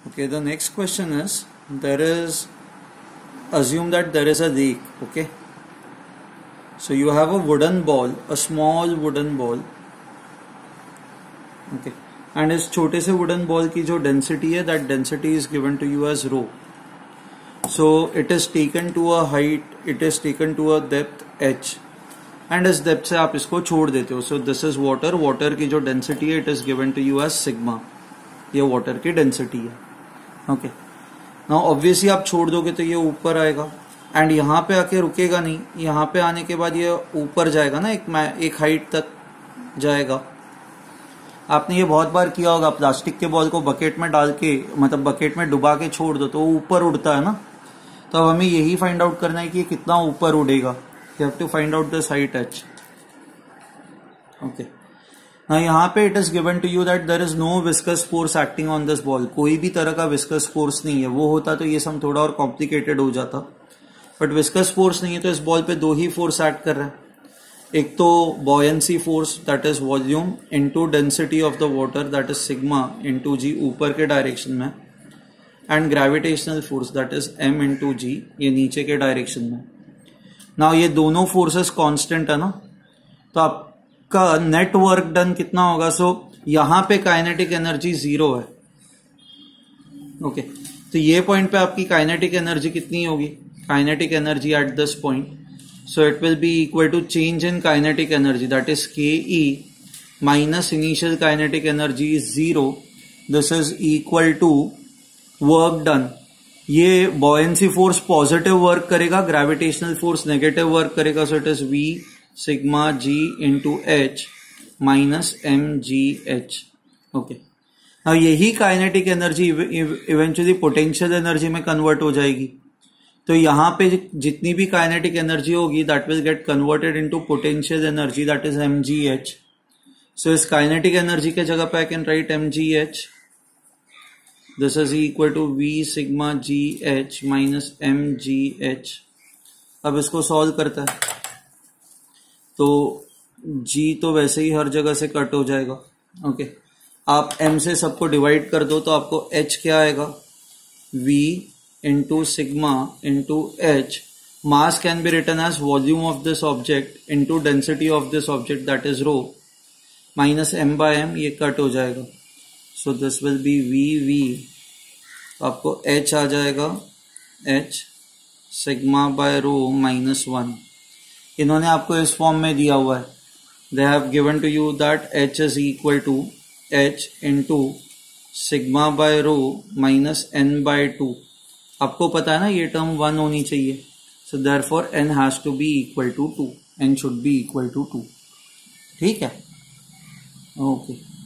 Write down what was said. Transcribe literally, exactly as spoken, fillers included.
Okay, the next question is, there is, assume that there is a lake. Okay, so you have a wooden ball, a small wooden ball. Okay, and इस छोटे से wooden ball की जो density है, that density is given to you as rho. So it is taken to a height, it is taken to a depth h, and इस depth से आप इसको छोड़ देते हो. So this is water. Water की जो density है, it is given to you as sigma. ये water की density है. ओके, नाउ ऑब्वियसली आप छोड़ दोगे तो ये ऊपर आएगा, एंड यहाँ पे आके रुकेगा नहीं. यहाँ पे आने के बाद ये ऊपर जाएगा ना, एक एक हाइट तक जाएगा. आपने ये बहुत बार किया होगा, प्लास्टिक के बॉल को बकेट में डाल के, मतलब बकेट में डुबा के छोड़ दो तो वो ऊपर उड़ता है ना. तो अब हमें यही फाइंड आउट करना है कि कितना ऊपर उड़ेगा. You have to find out the height H. Okay, ना यहाँ पे it is given to you that there is no viscous force acting on this ball. कोई भी तरह का विस्कस फोर्स नहीं है. वो होता तो ये सम थोड़ा और कॉम्प्लिकेटेड हो जाता, बट विस्कस फोर्स नहीं है. तो इस बॉल पे दो ही फोर्स एक्ट कर रहा है. एक तो buoyancy force, that is volume into density of the water, that is sigma into G ऊपर के डायरेक्शन में, and gravitational force that is M into G ये नीचे के डायरेक्शन में. नाउ ये दोनों फोर्सेस कांस्टेंट है ना, तो आप का नेट वर्क डन कितना होगा. सो so, यहां पे काइनेटिक एनर्जी जीरो है. Okay okay. तो ये पॉइंट पे आपकी काइनेटिक एनर्जी कितनी होगी, kinetic energy at this point. So it will be equal to change in kinetic energy, that is K E minus initial kinetic energy is zero. This is equal to work done. ये buoyancy force positive work करेगा, gravitational force negative work करेगा. So it is V sigma G into H minus M G H. Okay, अब यही kinetic energy eventually potential energy में convert हो जाएगी. तो यहां पे जितनी भी काइनेटिक एनर्जी होगी, that will get converted into potential energy, that is M G H. So इस काइनेटिक एनर्जी के जगह पे I can write M G H. This is equal to V sigma G H minus M G H. अब इसको solve करता है तो g तो वैसे ही हर जगह से कट हो जाएगा. ओके, आप m से सबको डिवाइड कर दो तो आपको h क्या आएगा, v into sigma into H. Mass can be written as volume of this object into density of this object, that is rho, minus M by M. ये कट हो जाएगा. So this will be v v. आपको h आ जाएगा h sigma by rho minus one. इन्होंने आपको इस form में दिया हुआ है. They have given to you that h is equal to h into sigma by rho minus n by two. आपको पता है ना ये टर्म वन होनी चाहिए. So therefore n has to be equal to two. n should be equal to two. ठीक है, okay.